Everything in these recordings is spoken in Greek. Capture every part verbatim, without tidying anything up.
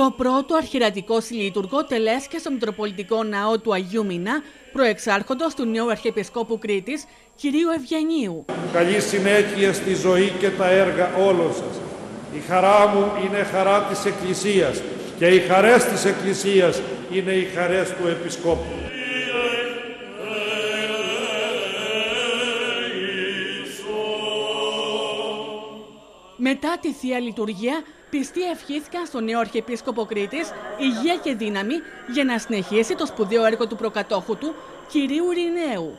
Το πρώτο αρχιερατικό συλλειτουργό τελέσκε στο Μητροπολιτικό Ναό του Αγίου Μινά, προεξάρχοντος του νέου Αρχιεπισκόπου Κρήτης, κυρίου Ευγενίου. Καλή συνέχεια στη ζωή και τα έργα όλων σας. Η χαρά μου είναι χαρά της Εκκλησίας και οι χαρές της Εκκλησίας είναι οι χαρές του Επισκόπου. Μετά τη Θεία Λειτουργία, πιστοί ευχήθηκαν στον νέο Αρχιεπίσκοπο Κρήτης υγεία και δύναμη για να συνεχίσει το σπουδαίο έργο του προκατόχου του, κυρίου Ειρηναίου.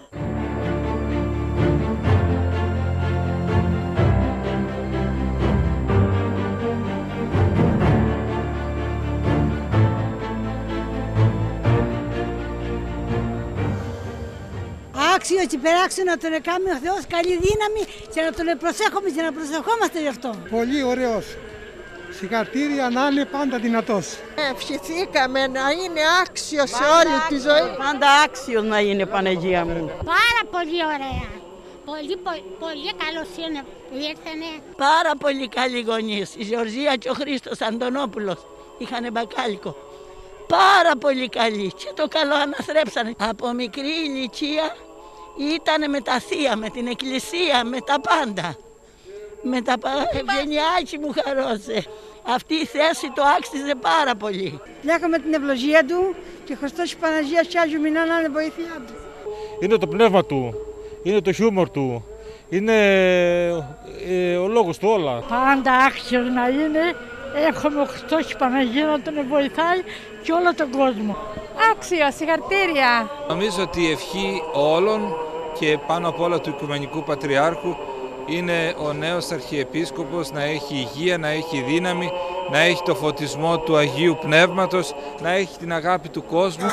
Άξιος υπεράξιο να τον κάνει ο Θεός καλή δύναμη και να τον προσέχουμε και να προσεχόμαστε γι' αυτό. Πολύ ωραίος. Συγχαρητήρια να είναι πάντα δυνατός. Ευχηθήκαμε να είναι άξιος σε όλη τη ζωή. Πάντα άξιος να είναι, Παναγία μου. Πάρα πολύ ωραία. Πολύ, πολύ, πολύ καλώς είναι που ήρθανε. Πάρα πολύ καλοί γονείς. Η Γεωργία και ο Χρήστος Αντωνόπουλος είχανε μπακάλικο. Πάρα πολύ καλοί και το καλό αναθρέψανε. Από μικρή ηλικία ήτανε με τα θεία, με την εκκλησία, με τα πάντα. Με τα Ευγενιάκι μου χαρώσε. Αυτή η θέση το άξιζε πάρα πολύ. Λέγαμε την ευλογία του και Χριστός και Παναγία και Άγιο Μινά να είναι βοήθεια του. Είναι το πνεύμα του, είναι το χιούμορ του, είναι ε, ο λόγος του όλα. Πάντα άξιος να είναι. Έχουμε ο Χριστός και Παναγία να τον βοηθάει και όλο τον κόσμο. Άξιο, συγχαρητήρια. Νομίζω ότι η ευχή όλων και πάνω απ' όλα του Οικουμενικού Πατριάρχου είναι ο νέος Αρχιεπίσκοπος να έχει υγεία, να έχει δύναμη, να έχει το φωτισμό του Αγίου Πνεύματος, να έχει την αγάπη του κόσμου.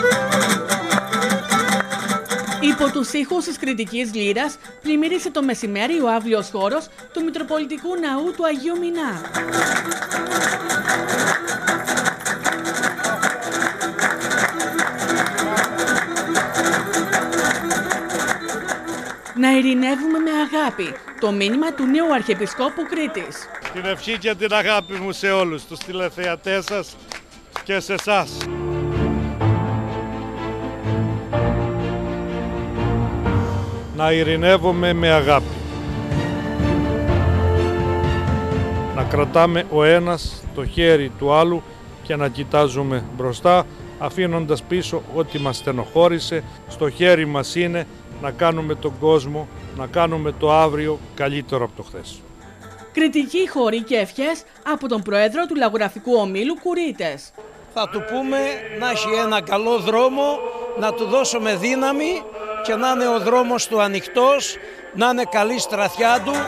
Υπό τους ήχους της κρητικής λύρας πλημμύρισε το μεσημέρι ο αύλιος χώρος του Μητροπολιτικού Ναού του Αγίου Μινά. Να ειρηνεύουμε με αγάπη, το μήνυμα του νέου Αρχιεπισκόπου Κρήτης. Την ευχή και την αγάπη μου σε όλους τους τηλεθεατές σας και σε εσάς. Να ειρηνεύουμε με αγάπη. Να κρατάμε ο ένας το χέρι του άλλου και να κοιτάζουμε μπροστά, αφήνοντας πίσω ό,τι μας στενοχώρησε. Στο χέρι μας είναι να κάνουμε τον κόσμο, να κάνουμε το αύριο καλύτερο από το χθες. Κριτική χωρί και ευχές από τον Πρόεδρο του Λαγογραφικού Ομίλου Κουρίτες. Θα του πούμε να έχει ένα καλό δρόμο, να του δώσουμε δύναμη και να είναι ο δρόμος του ανοιχτός, να είναι καλή στραθιά του.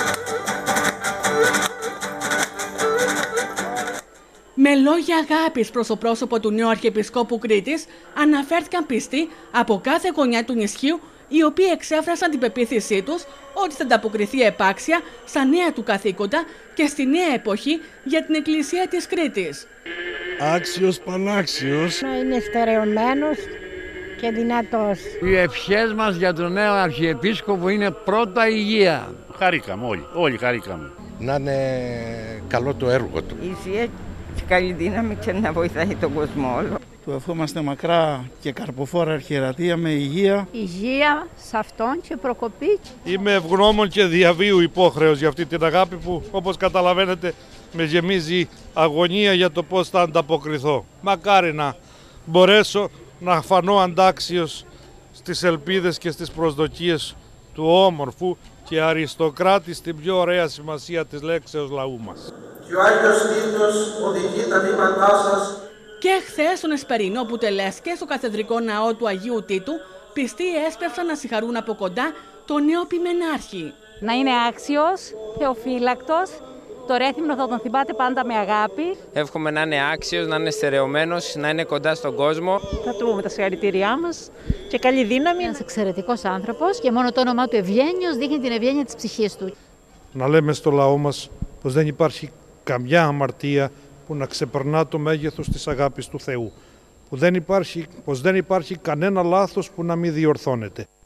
Με λόγια αγάπης προς το πρόσωπο του νέου Αρχιεπισκόπου Κρήτης αναφέρθηκαν πιστοί από κάθε γωνιά του νησιού, οι οποίοι εξέφρασαν την πεποίθησή τους ότι θα ανταποκριθεί επάξια στα νέα του καθήκοντα και στη νέα εποχή για την Εκκλησία της Κρήτης. Άξιος πανάξιος. Να είναι στερεωμένος και δυνατός. Οι ευχές μας για τον νέο Αρχιεπίσκοπο είναι πρώτα υγεία. Χαρήκαμε όλοι, όλοι χαρήκαμε. Να είναι καλό το έργο του. Υγεία και καλή δύναμη και να βοηθάει τον κόσμο όλο. Του ευχόμαστε μακρά και καρποφόρα αρχιερατεία με υγεία. Υγεία σε αυτόν και προκοπή. Είμαι ευγνώμων και διαβίου υπόχρεος για αυτή την αγάπη που, όπως καταλαβαίνετε, με γεμίζει αγωνία για το πώς θα ανταποκριθώ. Μακάρι να μπορέσω να φανώ αντάξιος στις ελπίδες και στις προσδοκίες του όμορφου και αριστοκράτη στην πιο ωραία σημασία της λέξεως λαού μας. Και ο Άγιος Τίτος οδηγεί τα βήματά σας. Και χθες στον Εσπερινό που τελέσκε στο Καθεδρικό Ναό του Αγίου Τίτου, πιστοί έσπευσαν να συγχαρούν από κοντά τον νέο ποιμενάρχη. Να είναι άξιος, θεοφύλακτος, το Ρέθυμνο θα τον θυμάται πάντα με αγάπη. Εύχομαι να είναι άξιος, να είναι στερεωμένος, να είναι κοντά στον κόσμο. Θα του πούμε τα συγχαρητήριά μας και καλή δύναμη. Ένας εξαιρετικός άνθρωπος και μόνο το όνομά του Ευγένιος δείχνει την ευγένεια της ψυχής του. Να λέμε στο λαό μας πως δεν υπάρχει καμιά αμαρτία που να ξεπερνά το μέγεθος της αγάπης του Θεού. Που δεν υπάρχει, πως δεν υπάρχει κανένα λάθος που να μην διορθώνεται.